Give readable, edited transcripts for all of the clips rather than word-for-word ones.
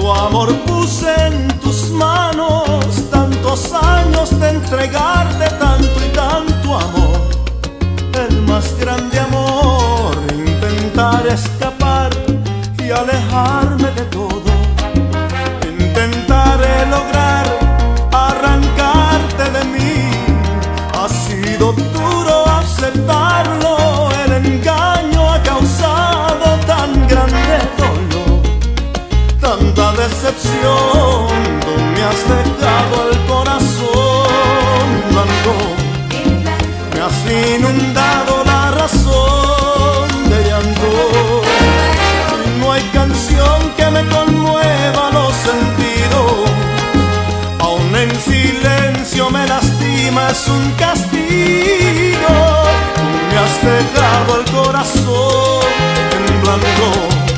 Tu amor puse en tus manos, tantos años de entregarte tanto y tanto amor. El más grande amor, intentar escapar y alejarme de todo. Intentaré lograr arrancarte de mí. Ha sido duro aceptarlo, el engaño ha causado tan grande dolor, tanta decepción. Tú me has dejado el corazón blanco, me has inundado la razón de llanto. Y no hay canción que me conmueva los sentidos, aún en silencio me lastima, es un castigo. Tú me has dejado el corazón en blanco,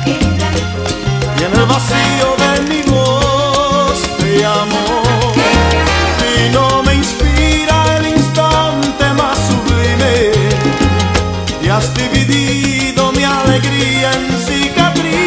y en el vacío de mi voz te llamo. Y no me inspira el instante más sublime, y has dividido mi alegría en cicatrices.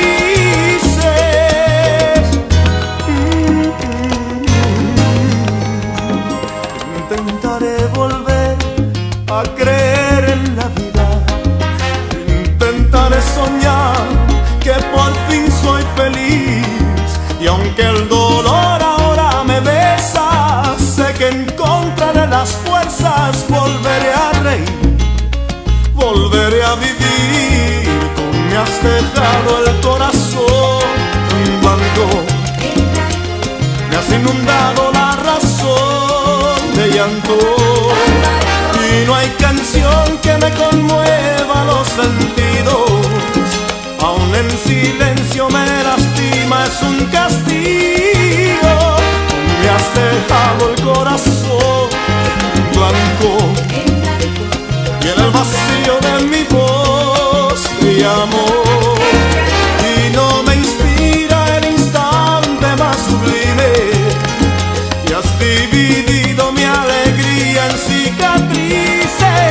Intentaré volver a creer en la vida, intentaré soñar que por fin soy feliz. Y aunque el dolor ahora me besa, sé que encontraré las fuerzas, volveré a reír, volveré a vivir. Tú me has dejado el corazón en blanco, me has inundado la razón de llanto. Y no hay canción que me conmueva los sentidos, aún en silencio me lastima, es un castigo. Me has dejado el corazón blanco, y en el vacío de mi voz te llamo. Y no me inspira el instante más sublime, y has dividido mi alegría en cicatrices.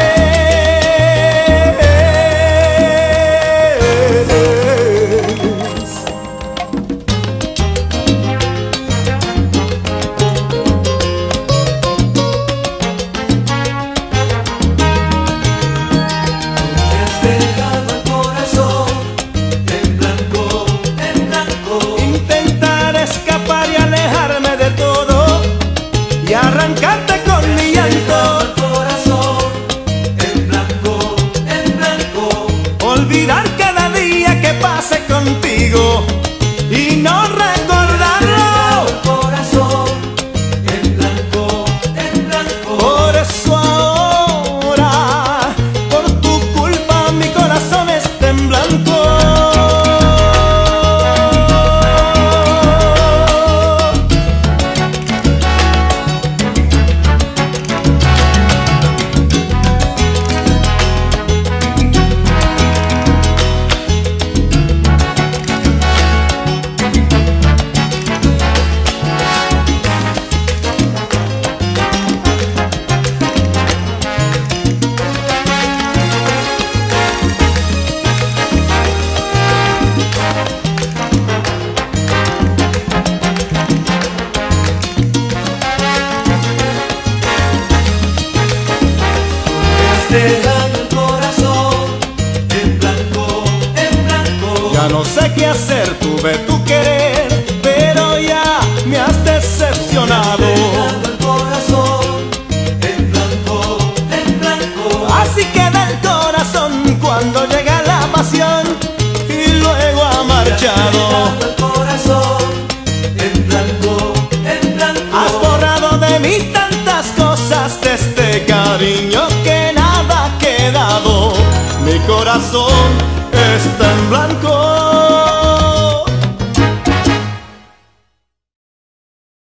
Arrancarte con mi llanto, el corazón en blanco, en blanco. olvidar cada día que pase contigo y no recordarlo. El corazón en blanco, en blanco. Por eso ahora, por tu culpa, mi corazón está en blanco. Dejando el corazón en blanco, en blanco. Ya no sé qué hacer, tuve tu querer, pero ya me has decepcionado. Dejando el corazón en blanco, en blanco. Así queda el corazón cuando llega la pasión y luego ha marchado. Dejando el corazón en blanco, en blanco. Has borrado de mí tantas cosas de este cariño que nada ha quedado. Mi corazón está en blanco.